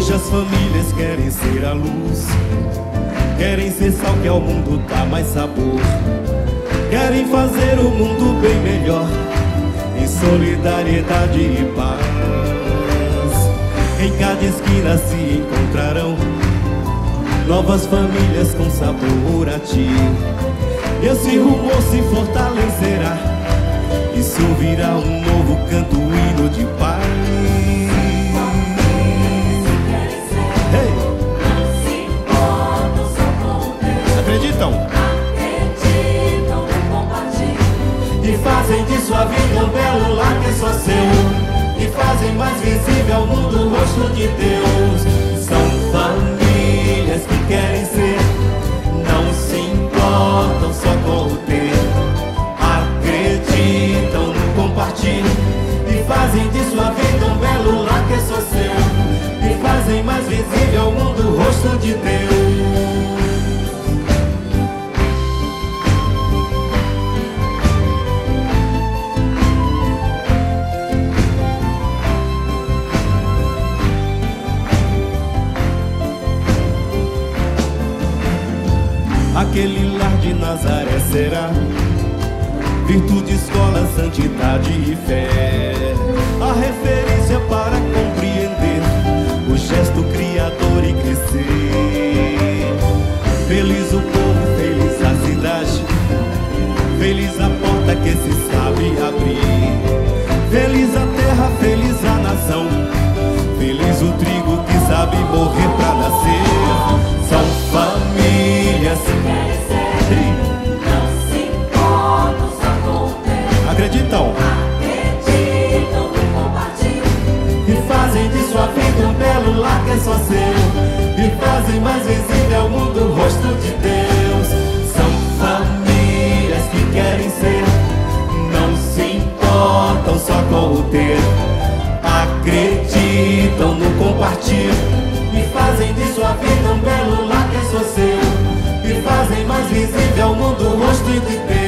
Hoje as famílias querem ser a luz, querem ser sal que ao mundo dá mais sabor, querem fazer o mundo bem melhor, em solidariedade e paz. Em cada esquina se encontrarão novas famílias com sabor a ti. Esse rumor se fortalecerá e se ouvirá um novo canto, hino de paz. Acreditam no compartilho E fazem de sua vida um belo lar que é só seu, e fazem mais visível ao mundo o rosto de Deus. São famílias que querem ser, não se importam só com o ter. Acreditam no compartilho e fazem de sua vida um belo lar que é só seu, e fazem mais visível ao mundo o rosto de Deus. Aquele lar de Nazaré será virtude, escola, santidade e fé, a referência para compreender o gesto criador e crescer. Feliz o povo, feliz a cidade, feliz a porta que se sabe abrir. Feliz a terra, feliz a nação, feliz o trigo que sabe morrer pra nascer. São famílias que querem ser, não se importam só com o ter. Acreditam no compartilho e fazem de sua vida um belo lar que é só seu, e fazem mais visível ao mundo o rosto de Deus. São famílias que querem ser, não se importam só com o ter. Acreditam no compartilho e fazem de sua vida um belo lar que é só seu, e fazem mais visível ao mundo o rosto de Deus.